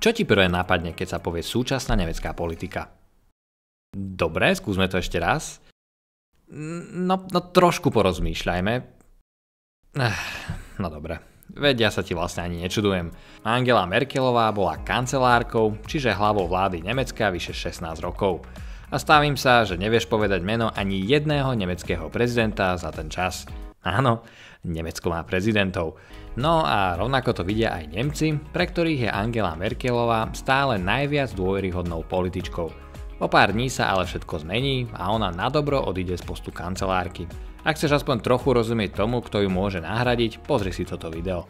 Čo ti prvé napadne, keď sa povie súčasná nemecká politika? Dobre, skúsme to ešte raz. No trošku porozmýšľajme. No dobre, veď ja sa ti vlastne ani nečudujem. Angela Merkelová bola kancelárkou, čiže hlavou vlády Nemecka vyše 16 rokov. A stavím sa, že nevieš povedať meno ani jedného nemeckého prezidenta za ten čas. Áno, Nemecko má prezidentov. No a rovnako to vidia aj Nemci, pre ktorých je Angela Merkelová stále najviac dôveryhodnou političkou. O pár dní sa ale všetko zmení a ona nadobro odíde z postu kancelárky. Ak chceš aspoň trochu rozumieť tomu, kto ju môže nahradiť, pozri si toto video.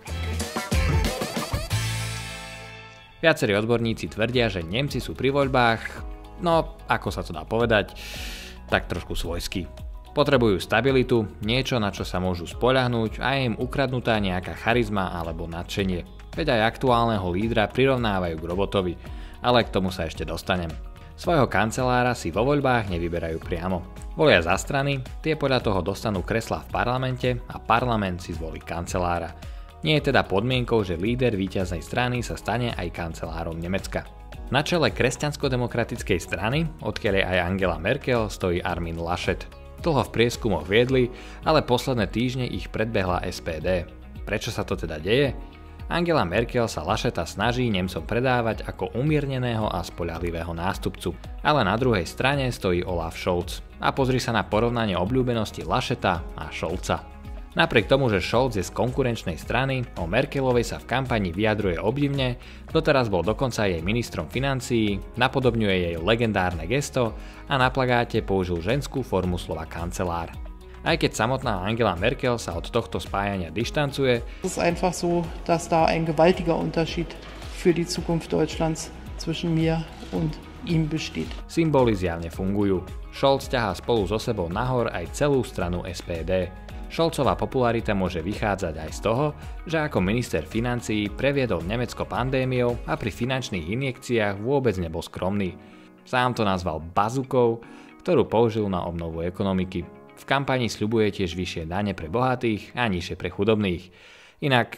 Viacerí odborníci tvrdia, že Nemci sú pri voľbách, no ako sa to dá povedať, tak trošku svojskí. Potrebujú stabilitu, niečo, na čo sa môžu spoľahnúť a je im ukradnutá nejaká charizma alebo nadšenie. Veď aj aktuálneho lídra prirovnávajú k robotovi, ale k tomu sa ešte dostanem. Svojho kancelára si vo voľbách nevyberajú priamo. Volia za strany, tie podľa toho dostanú kreslá v parlamente a parlament si zvolí kancelára. Nie je teda podmienkou, že líder víťaznej strany sa stane aj kancelárom Nemecka. Na čele kresťansko-demokratickej strany, odkiaľ je aj Angela Merkel, stojí Armin Laschet. Dlho v prieskumoch viedli, ale posledné týždne ich predbehla SPD. Prečo sa to teda deje? Angela Merkel sa Lascheta snaží Nemcom predávať ako umierneného a spoľahlivého nástupcu. Ale na druhej strane stojí Olaf Scholz. A pozri sa na porovnanie obľúbenosti Lascheta a Scholza. Napriek tomu, že Scholz je z konkurenčnej strany, o Merkelovej sa v kampani vyjadruje obdivne, doteraz bol dokonca jej ministrom financií, napodobňuje jej legendárne gesto a na plagáte použil ženskú formu slova kancelár. Aj keď samotná Angela Merkel sa od tohto spájania dištancuje, es ist einfach so, dass da ein gewaltiger Unterschied für die Zukunft Deutschlands zwischen mir und ihm besteht. Symboly zjavne fungujú. Scholz ťahá spolu so sebou nahor aj celú stranu SPD. Scholzová popularita môže vychádzať aj z toho, že ako minister financií previedol Nemecko pandémiou a pri finančných injekciách vôbec nebol skromný. Sám to nazval bazukou, ktorú použil na obnovu ekonomiky. V kampani sľubuje tiež vyššie dane pre bohatých a nižšie pre chudobných. Inak,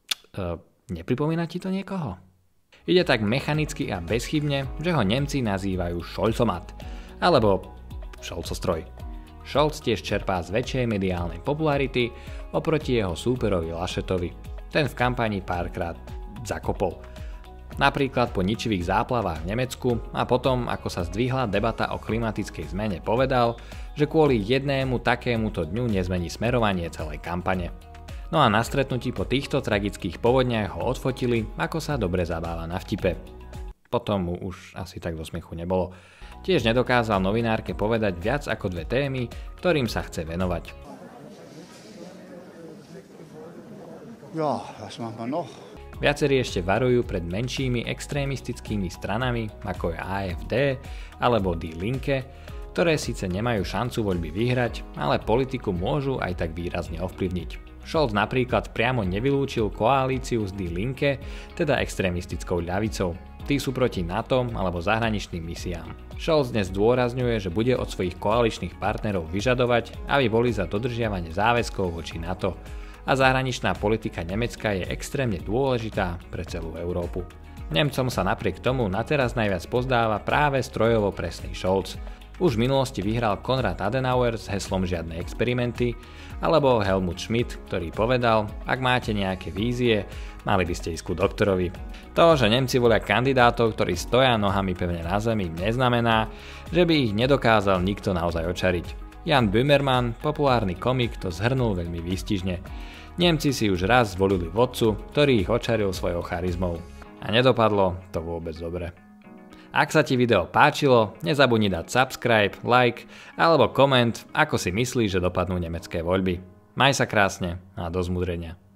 nepripomína ti to niekoho? Ide tak mechanicky a bezchybne, že ho Nemci nazývajú Scholzomat, alebo Scholzostroj. Scholz tiež čerpá z väčšej mediálnej popularity oproti jeho súperovi Laschetovi. Ten v kampani párkrát zakopol. Napríklad po ničivých záplavách v Nemecku a potom, ako sa zdvihla debata o klimatickej zmene, povedal, že kvôli jednému takémuto dňu nezmení smerovanie celej kampane. No a na stretnutí po týchto tragických povodniach ho odfotili, ako sa dobre zabáva na vtipe. Potom mu už asi tak do smiechu nebolo. Tiež nedokázal novinárke povedať viac ako 2 témy, ktorým sa chce venovať. Ja, was machen wir noch? Viacerí ešte varujú pred menšími extrémistickými stranami, ako je AfD alebo Die Linke, ktoré síce nemajú šancu voľby vyhrať, ale politiku môžu aj tak výrazne ovplyvniť. Scholz napríklad priamo nevylúčil koalíciu s Die Linke, teda extrémistickou ľavicou. Tí sú proti NATO alebo zahraničným misiám. Scholz dnes zdôrazňuje, že bude od svojich koaličných partnerov vyžadovať, aby boli za dodržiavanie záväzkov voči NATO. A zahraničná politika Nemecka je extrémne dôležitá pre celú Európu. Nemcom sa napriek tomu na teraz najviac pozdáva práve strojovo presný Scholz. Už v minulosti vyhral Konrad Adenauer s heslom Žiadne experimenty, alebo Helmut Schmidt, ktorý povedal, ak máte nejaké vízie, mali by ste ísť ku doktorovi. To, že Nemci volia kandidátov, ktorí stoja nohami pevne na zemi, neznamená, že by ich nedokázal nikto naozaj očariť. Jan Böhmermann, populárny komik, to zhrnul veľmi výstižne. Nemci si už raz zvolili vodcu, ktorý ich očaril svojou charizmou. A nedopadlo to vôbec dobre. Ak sa ti video páčilo, nezabudni dať subscribe, like alebo koment, ako si myslíš, že dopadnú nemecké voľby. Maj sa krásne a do zmudrenia.